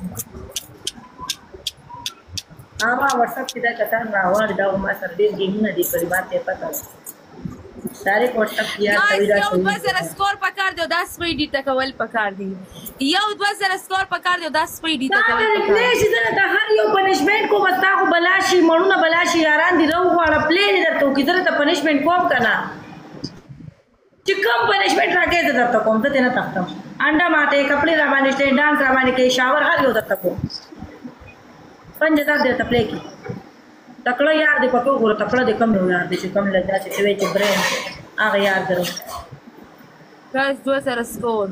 ما WhatsApp کې دا کتان راوړ دا ما سره ډېر ګیمونه دي کړي ماته پته ډایرکټ WhatsApp کې یا کوي دا یو 2000 سکور پکار دی دا سپی ډی تکول پکار دی یو 2000 سکور پکار دی دا سپی ډی تکول پکار دی پلی شي دا هر یو پنشمنت کو مستا خو بلاشي مړونه بلاشي یاران دي رو غواړه پلی درته کې درته پنشمنت کوم کنه چې کوم پنشمنت راکې درته کوم ته نه تختم انډا ماته کپڑے را باندې سټینډ ډانس را باندې کې شاور هر یو درته کوم पंज हज़ार दे तपले की तकड़ा यार दे पको गोरा तकड़ा दे कम हो यार दे कम लग जा से वे ब्रेन आ गया यार दरो गाइस 2000 स्कोर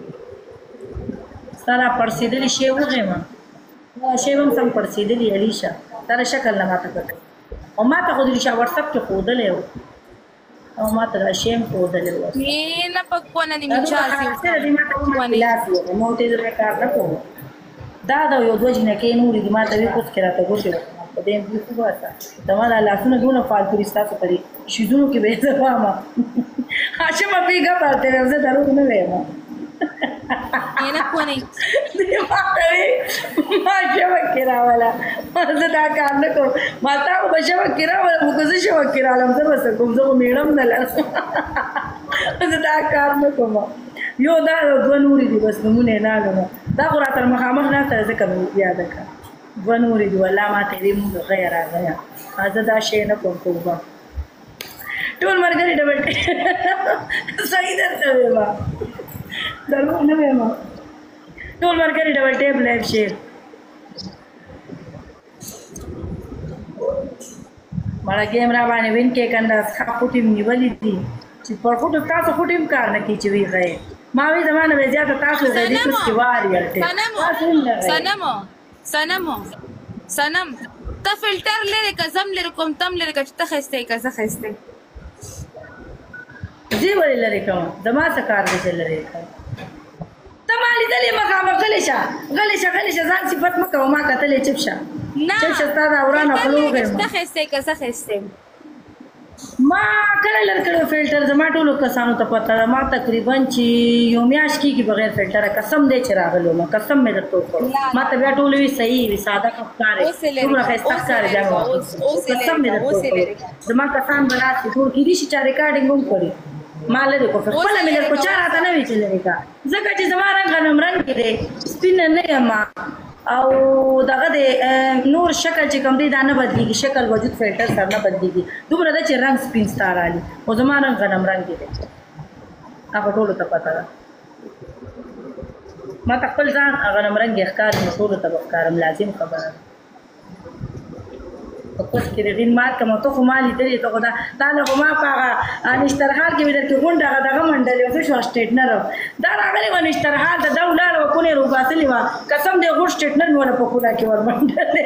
सारा परसीदली शेव है मां शेवम सम परसीदली अलीशा सारा शक्ल लगा तक और माता को दिलिशा WhatsApp के खोद ले और माता शेम खोद ले ये ना पक्को ना निचासी तेरे माता को लासी मोटे दे कार ना को دا یو دوه جنکې نورې دي ما ته وی کوڅ کې راته ګوتې په دې بیخي واسه زما دا لاسونه دونه فالتو دي ستاسو پرې شیدونو کې به یې زه واما هاشمه بیګه پالته ویم زه دروغ نه ویم نه کونی دې ما ته وی ما شوه کې راوله زه دا کار نه کوم ما تا خو به شوه کې راوله خو که زه شوه کې رالم زه به څه کوم زه خو میړم نه لرم زه دا کار نه کوم یو دا دوه نورې دي بس نمونه یې ناګمه دا خو راته مخامخ ناسته ځکه مې یاده کړه دوه نورې دي والله ماته یې مونږ غیا راغیا زه دا شی نه کوم توبه ټول ملګري ډبل صحیح درته ویما دروغ نه ویما ټول ملګري ډبل ټیپ لایف شیر مړه ګیم را باندې وین کې کنده ښه پوټیم نیولې دي چې پر پوټو تاسو پوټیم کار نه کوي چې وی غی ما وی زمانه به زیاته تاسو غوډي کوڅې واری ورته سنم ته فلټر لري که زم لري کوم تم لري که ته خسته که زه خسته زی ولې لري کوم زما څه کار دې لري کوم ته مالي دلې مخامخ غلې ځان صفت مکه ما کتلې چپشه چپشه تا دا ورانه خلوغه ته خسته که زه خسته ما کله لړکړو فلټر زما ټولو کسانو ته پته ده ما تقریبا چې یو میاشت کېږي بغیر فلټره قسم دی چې راغلو ما قسم مې درته وکړو ما ته بیا ټولو وي صحیح وي ساده ښکارې دومره ښایسته ښکارې بیا مې قسم مې درته وکړو زما کسان به راسي ټول کېدای شي چا ریکارډینګ هم کړي ما لرې کو خپله مې درکو چا راته نه وي چې لرې کا ځکه چې زما رنګ غنم رنګ کې دی سپین نه یم او دغه د نور شکل چې کوم دی دا نه بدلیږي شکل وجود فلټر سره نه بدلیږي دومره ده چې رنګ سپین ستا رالي خو زما رنګ غنم رنګ دی هغه ټولو ته پته ده ما ته خپل ځان غنم رنګ ښکار نو ټولو ته به ښکارم لازم خبره ده په کوڅ کې رغین مات کوم ته خو ما لیدلې ته خو دا له خو ما په هغه نشترحال کې مې درکې غونډه هغه دغه منډلې وه څه شوه سټیټنر دا راغلی وه نشترحال ته دا ولاړه وه کونې روباسلې وه قسم دی غوټ سټیټنر مې ونه په خوله کې ور منډلې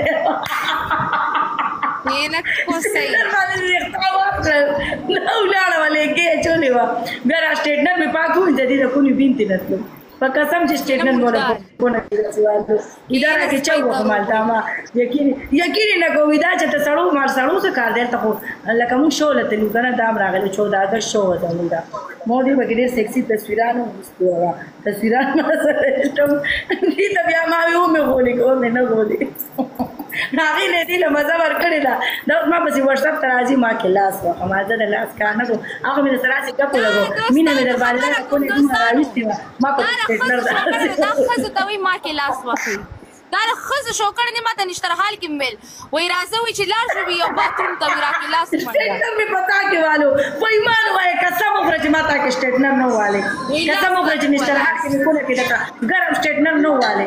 ولاړه وه لیکې اچولې وه بیا را سټیټنر مې پاک وویل د دې د کونې بینتې نه تلو په قسم چې سټیټمنټ مونه کونه کېږي اداره کې چا وو مالدا ما یقین نه کوي دا چې ته سړو مار سړو څه کار دی ته خو لکه مونږ شو لته لګنه دام راغلی 14 اگست شو وته مونږ مودي وګړي سیکسي تصویرانو مستوره تصویرانو سره ته بیا ما یو مې غولې کوم نه غولې راغی نه دی له مزه ورکړی دا ما په WhatsApp ته راځي ما کې لاس واخه ما زه د لاس کار نه کوم هغه مې سره چې کپو لګو مینه مې در باندې کولی راوستي ما په سټیټنر دا خزه ته وی ما کې لاس واخی دا خزه شو کړنی ما ته نشتر حال کې مل وای راځي وی چې لاس وی یو باتروم ته ورا کې لاس سټیټنر مې پتا کې والو وای مان وای قسم وکړه چې ما ته کې سټیټنر نه والے قسم وکړه چې نشتر حال کې کوله کې دا ګرم سټیټنر نه والے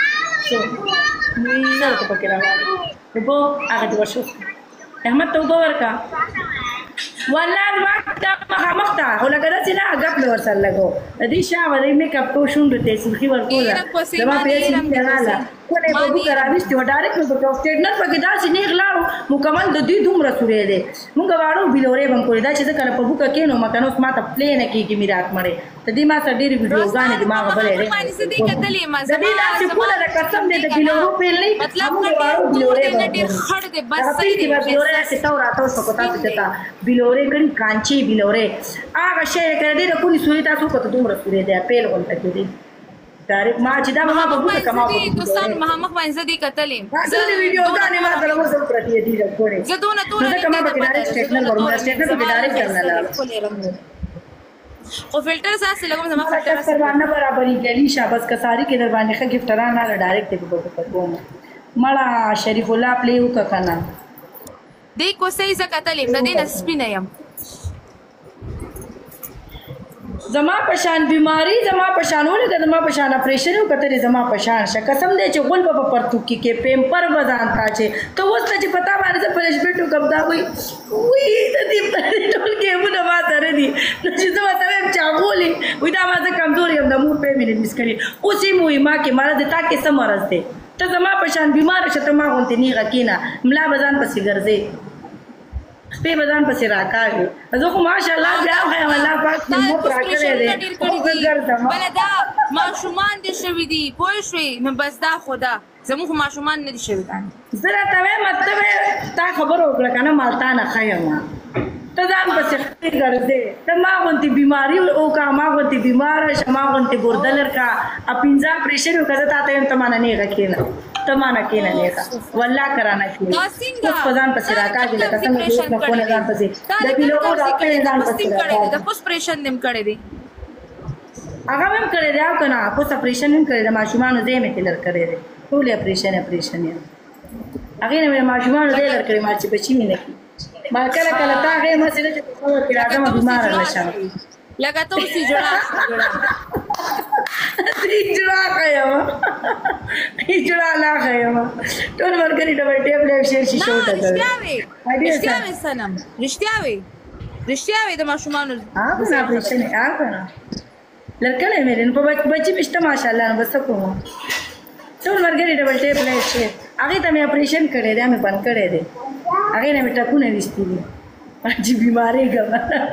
نه ته پکې راغلی وبو هغه د ورشو احمد ته وګور کا والله وخت مخ ته ولګا چې نه غپ ور سره لګو دې شاو دې میک اپ کو شوند ته سلخي ور کوله زما پیسې نه رااله کوله په بو کرانشتي و ډایرکټ نو په سټیټنر پکې دا چې نه غلاړو مکمل د دې دومره سورې ده مونږ واړو بلورې بم کولې دا چې کله په بو کې نو مکنو ما ته پلی نه کیږي میرات مړې ته دې ما سره ډېری ویډیو غانې دې ما غبلې ده باندې دې کتلې ما زما چې کوله د قسم دې د بلورو په لې مطلب بلورې ډېر خړ دې بس صحیح دې بلورې چې تا راتو شو کوتا ته بلورې کړي کانچي بلورې هغه شی کړه دې کولی سورې تاسو کوته دومره سورې ده پیل غونټه کې دې ډایرکټ ما چې دا ما په بوته کما دي دوستان مخ باندې زدي کتلې زه ویډیو دا نه ما سره وسو پرتی دي کوړې زه دونه کما په ډایرکټ سټیټمنټ ورمه سټیټمنټ په ډایرکټ کرنا لاله او فلټر ساسه لګم زما فلټر سره برابرۍ کلی شاباس کساری کې در باندې ښه گیفټران نه ډایرکټ په بوته کوم مړه شریف الله پلی وکړه دې کو صحیح ز کتلې د دې نسبینه يم زما پشان بیماری زما پشانونه د زما پشان اپریشن وکړي زما پشان ش قسم دې چې غول په پرتو کې پیمپر وزان تا چې ته اوس چې پتا باندې فلش بیٹو کبدا وي د دې ټول کې مو نه ماته دي چې زما ته چاغولي وې دا ما ته کمزوري هم د مور په مینه مس کړی اوسې مو ما کې مال د تا کې سمرز ده ته زما پشان بیمار شته ما غونته نیغه کینا ملا بزان پسې ګرځي په بدن پسې راکاږي زه خو ماشاءالله بیا خو الله پاک مو راکړې دې بل دا ماشومان دي شوي دي پوه شوي نو بس دا خدا زموږ ماشومان نه دي شوي زه راته مطلب تا خبر وکړه کنه مالتا نه خایم ته ځان پسې ګرځې ته ما غونتی بیماری او کا ما غونتی بیمار شما غونتی ګردلر کا اپینځه پریشر وکړه تا ته ته مانه نه غکینه تمانا کینا نیکا والله کرانا کینا اوس پزان پسې راکاږي لکه څنګه چې نو کو نه ځان پسې د پیلو راکې ځان پسې د پوس پریشن نیم کړی دی هغه هم کړی دی او کنه پوس اپریشن هم کړی دی ماشومان دې مې تلر کړی دی ټول اپریشن یې هغه نه ماشومان دې لر کړی ما چې بچی مې نه کی ما کله کله تا هغه مسله چې څو کې راځم بیمار نشم لکه ته اوسې جوړه جوړا خایم جوړا لا خایم ټول ورګری ډبل ټیپ له شیر شي شو ته رښتیا وي سنم رښتیا وي د ماشومانو نه پرېښنه کنه لکه مې نن په بچی پښته ماشاءالله بس کوم ټول ورګری ډبل ټیپ له شیر هغه ته مې اپریشن کړی دی مې بند کړی دی هغه نه مې ټکونه وستې دي چې بیماری ګم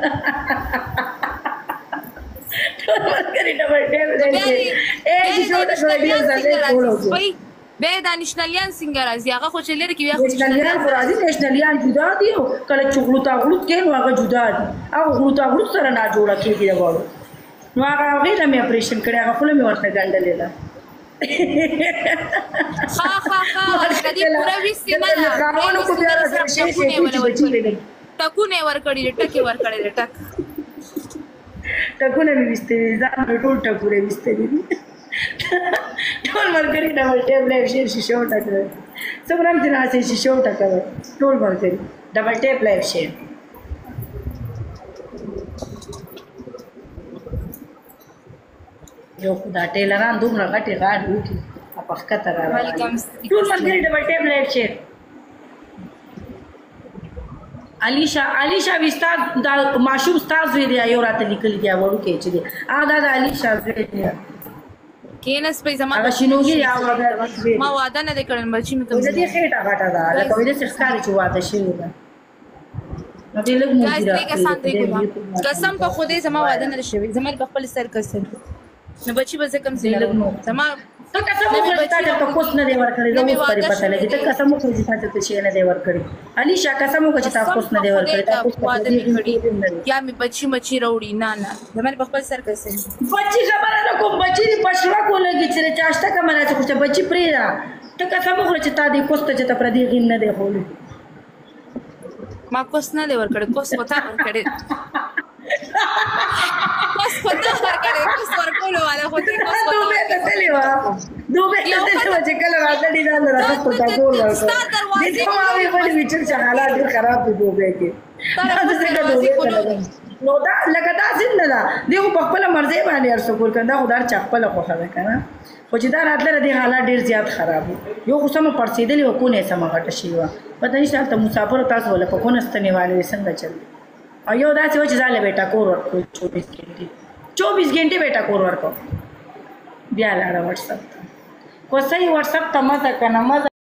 به دانشنالیان څنګه راځي هغه خو چې لري کې بیا نشنالیان خو راځي نشنالیان جدا دي کله چغلوتا غلط کې نو هغه جدا دي هغه غلطا غلط سره نه جوړه کېږي دا وړو نو هغه مې اپریشن کړی هغه خپل مې ورته ګنډلې ده ها کدي پورا وستی نه قانون کو بیا ټکونه ورکړي ټکی ورکړي ټک ټکونه مې وستې ځان ټول ټکونه وستې دي ټول مرګري ډبل ټیپ له شیر شیشو ټکره څومره چې راځي شیشو ټکره ټول مرګري ډبل ټیپ له شیر یو خدا ټیلران دومره غټي غاړي وکي په ښکته راځي ټول مرګري ډبل ټیپ له شیر علیشا وستا دا معشوق استاد وی دی یو راته لیکل دی ورو کې چې دی دا علیشا وی دی کینس په زما هغه شنوږي یا ما واده نه کړم بچی مې کوم دې خېټه غټه ده لکه وې دې سرکاري چې واده شي نو دې لګ مو دی قسم په خوده زما واده نه شوی زما په خپل سر قسم نو بچی به کم سي زما ته قسم وکړه چې ته کوس نه دی ورکړې زه اوس پرې پته لګي ته قسم وکړه چې ته شي نه دی ورکړې علي شا قسم وکړه چې تاسو کوس نه دی ورکړې تاسو واده نه کړی یا مې بچی مچی وروړي نه زما په خپل سر قسم بچی خبره نه کوم بچی پښلا کولګي چې چاشته کمنه چې بچی پرې را ته قسم وکړه چې تا دې کوس ته چې ته پر دې غین نه دی خولې ما کوس نه دی ورکړې کوس وتا ورکړې کوس وتا ورکړې کوس ورکولو والا خو دې کوس دوبه ته تلوا چې کله راځي دا راځي په تاسو ورکړې دې کومه وی په ویچر چې حالات ډېر خراب دي دوبه کې نو دا لکه دا څنګه دا دی په خپل مرزي باندې ارسو کول کنده خدای چا خپل خو خبره کنه خو چې دا راتله دي حالات ډېر زیات خراب یو خو سم پرسیدلی وکونه سم غټه شي وا پته نشته ته مسافر تاسو ولا په کونه ستنیواله څنګه چل ایو دا چې ځاله بیٹا کور ورکو 24 घंटे بیٹا کور ورکو بیا لاړه واتس اپ کو صحیح واتس اپ ته مزه کنه مزه